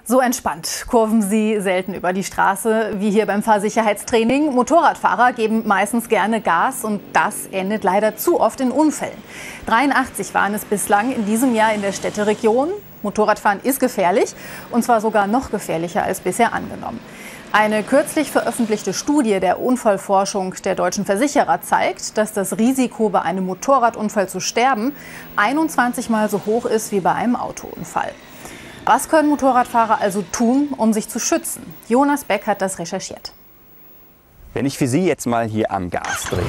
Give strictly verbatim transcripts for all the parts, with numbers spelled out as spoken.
So entspannt kurven sie selten über die Straße wie hier beim Fahrsicherheitstraining. Motorradfahrer geben meistens gerne Gas und das endet leider zu oft in Unfällen. dreiundachtzig waren es bislang in diesem Jahr in der Städteregion. Motorradfahren ist gefährlich und zwar sogar noch gefährlicher als bisher angenommen. Eine kürzlich veröffentlichte Studie der Unfallforschung der deutschen Versicherer zeigt, dass das Risiko, bei einem Motorradunfall zu sterben, einundzwanzig Mal so hoch ist wie bei einem Autounfall. Was können Motorradfahrer also tun, um sich zu schützen? Jonas Beck hat das recherchiert. Wenn ich für Sie jetzt mal hier am Gas drehe,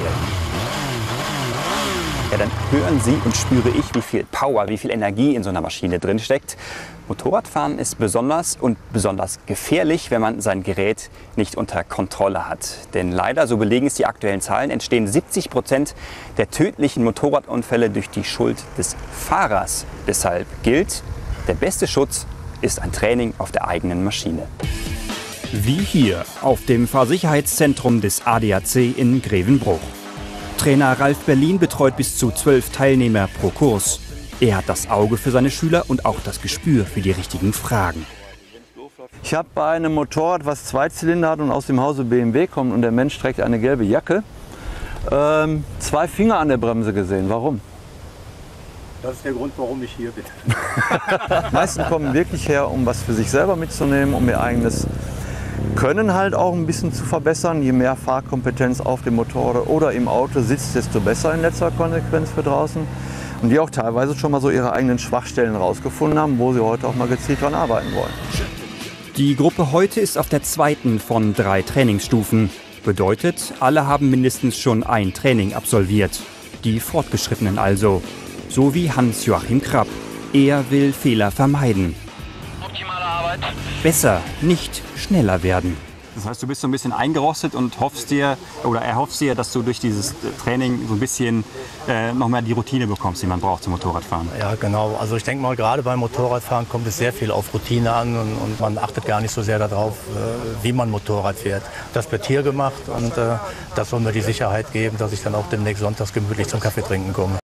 ja, dann hören Sie und spüre ich, wie viel Power, wie viel Energie in so einer Maschine drin steckt. Motorradfahren ist besonders und besonders gefährlich, wenn man sein Gerät nicht unter Kontrolle hat. Denn leider, so belegen es die aktuellen Zahlen, entstehen siebzig Prozent der tödlichen Motorradunfälle durch die Schuld des Fahrers. Deshalb gilt, der beste Schutz ist ein Training auf der eigenen Maschine. Wie hier auf dem Fahrsicherheitszentrum des A D A C in Grevenbruch. Trainer Ralf Berlin betreut bis zu zwölf Teilnehmer pro Kurs. Er hat das Auge für seine Schüler und auch das Gespür für die richtigen Fragen. Ich habe bei einem Motorrad, was zwei Zylinder hat und aus dem Hause B M W kommt und der Mensch trägt eine gelbe Jacke, ähm, zwei Finger an der Bremse gesehen. Warum? Das ist der Grund, warum ich hier bin. Die meisten kommen wirklich her, um was für sich selber mitzunehmen, um ihr eigenes Können halt auch ein bisschen zu verbessern. Je mehr Fahrkompetenz auf dem Motorrad oder im Auto sitzt, desto besser in letzter Konsequenz für draußen. Und die auch teilweise schon mal so ihre eigenen Schwachstellen rausgefunden haben, wo sie heute auch mal gezielt dran arbeiten wollen. Die Gruppe heute ist auf der zweiten von drei Trainingsstufen. Bedeutet, alle haben mindestens schon ein Training absolviert. Die Fortgeschrittenen also. So wie Hans-Joachim Krapp. Er will Fehler vermeiden. Optimale Arbeit. Besser, nicht schneller werden. Das heißt, du bist so ein bisschen eingerostet und hoffst dir, oder erhoffst dir, dass du durch dieses Training so ein bisschen äh, noch mehr die Routine bekommst, die man braucht zum Motorradfahren. Ja, genau. Also ich denke mal, gerade beim Motorradfahren kommt es sehr viel auf Routine an und, und man achtet gar nicht so sehr darauf, äh, wie man Motorrad fährt. Das wird hier gemacht und äh, das soll mir die Sicherheit geben, dass ich dann auch demnächst sonntags gemütlich zum Kaffee trinken komme.